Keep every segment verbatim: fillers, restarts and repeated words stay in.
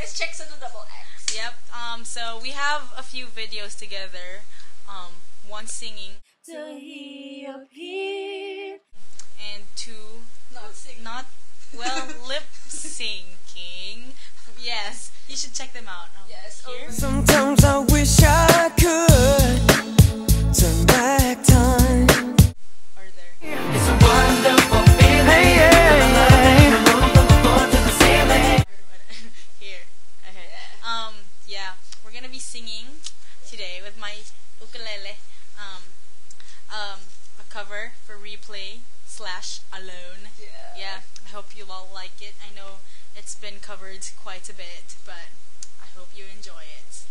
It's Trixx with a double X. Yep. Um. So we have a few videos together. Um. One singing. To hear your beat. And two. Not singing. Not well. Lip syncing. Yes. You should check them out. Um, Yes. Here. Over. Sometimes I wish I could turn back time. Or there. It's a wonderful feeling. Hey, yeah, yeah. To the ceiling. Here. Okay. Um. Yeah. We're gonna be singing today with my ukulele. Um. Um. A cover for Replay slash Alone. Yeah. Yeah. I hope you all like it. I know it's been covered quite a bit, but I hope you enjoy it.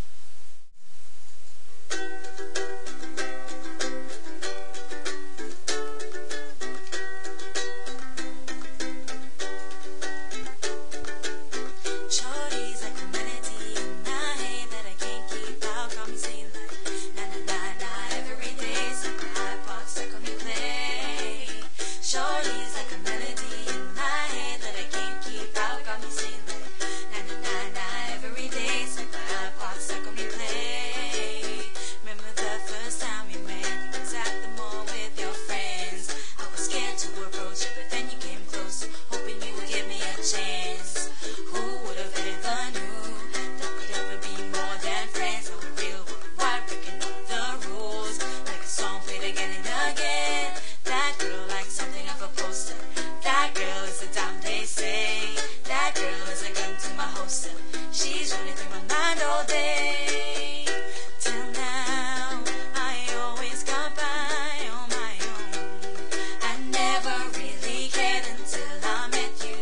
Shorty's like a melody in my head that I can't keep out. Got me saying like na na na na every day. So my iPod stuck on replay. Shorty's like a melody in my head that I can't keep out. Got me saying like na na na na every day. So my iPod stuck on replay. Remember the first time we met? You was at the mall with your friends. I was scared to approach you, but then you came close, hoping you would give me a chance. Who would have ever knew that we'd ever be more than friends? Now we're real worldwide, breaking all the rules. Like a song played again and again. That girl likes something off a poster. That girl is a dime, they say. That girl is a gun to my holster. She's running through my mind all day. Till now, I always got by on my own. I never really cared until I met you.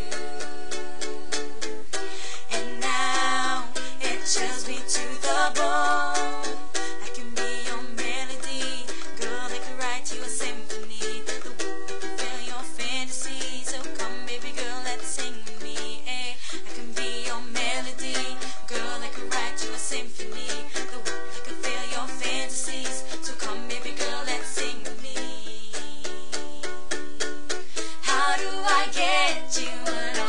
And now it chills me to the bone. I can be your melody, girl. I could write you a symphony. The way you can feel your fantasy. So come, baby girl, let's sing with me. Eh? I can be your melody, girl. I could write you a symphony. The way you can feel your fantasies. So come, baby girl, let's sing with me. How do I get you alone?